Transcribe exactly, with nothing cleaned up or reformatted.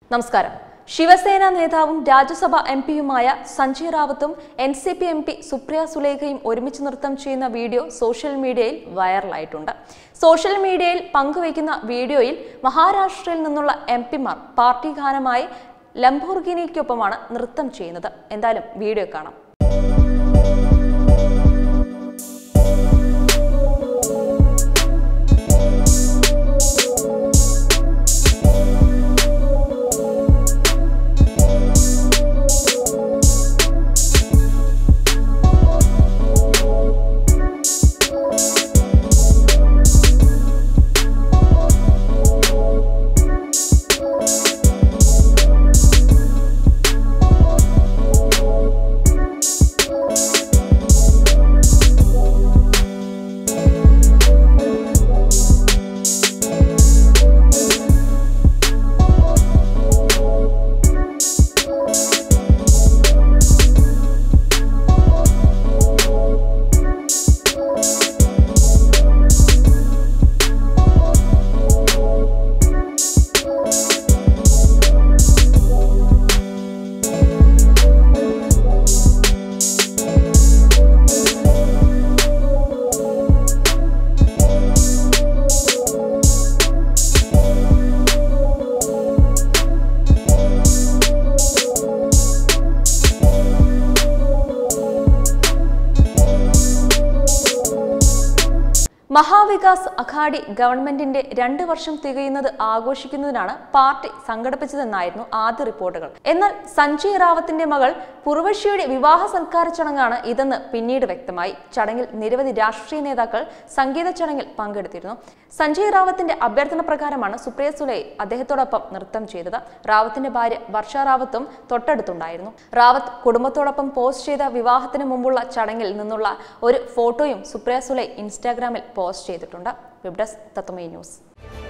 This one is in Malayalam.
നമസ്കാരം. ശിവസേന നേതാവും രാജ്യസഭാ എം പിയുമായ സഞ്ജയ് റാവത്തും N C P M P Supriya സുലേഖയും ഒരുമിച്ച് നൃത്തം ചെയ്യുന്ന വീഡിയോ സോഷ്യൽ മീഡിയയിൽ വൈറലായിട്ടുണ്ട്. സോഷ്യൽ മീഡിയയിൽ പങ്കുവയ്ക്കുന്ന വീഡിയോയിൽ മഹാരാഷ്ട്രയിൽ നിന്നുള്ള എം പിമാർ പാർട്ടി ഗാനമായി ലംബോർഗിനിക്കൊപ്പമാണ് നൃത്തം ചെയ്യുന്നത്. എന്തായാലും വീഡിയോ കാണാം. മഹാവികാസ് അഘാഡി ഗവൺമെന്റിന്റെ രണ്ട് വർഷം തികയുന്നത് ആഘോഷിക്കുന്നതിനാണ് പാർട്ടി സംഘടിപ്പിച്ചതെന്നായിരുന്നു ആദ്യ റിപ്പോർട്ടുകൾ. എന്നാൽ സഞ്ജയ് റാവത്തിന്റെ മകൾ പുർവശിയുടെ വിവാഹ സൽക്കാര ചടങ്ങാണ് ഇതെന്ന് പിന്നീട് വ്യക്തമായി. ചടങ്ങിൽ നിരവധി രാഷ്ട്രീയ നേതാക്കൾ സംഗീത ചടങ്ങിൽ പങ്കെടുത്തിരുന്നു. സഞ്ജയ് റാവത്തിന്റെ അഭ്യർത്ഥന പ്രകാരമാണ് സുപ്രിയ സുലെ അദ്ദേഹത്തോടൊപ്പം നൃത്തം ചെയ്തത്. റാവത്തിന്റെ ഭാര്യ വർഷ റാവത്തും തൊട്ടടുത്തുണ്ടായിരുന്നു. റാവത്ത് കുടുംബത്തോടൊപ്പം പോസ്റ്റ് ചെയ്ത വിവാഹത്തിന് മുമ്പുള്ള ചടങ്ങിൽ നിന്നുള്ള ഒരു ഫോട്ടോയും സുപ്രിയ സുലെ ഇൻസ്റ്റാഗ്രാമിൽ പോസ്റ്റ് ചെയ്തിട്ടുണ്ട്. Web desk Tatwamayi news.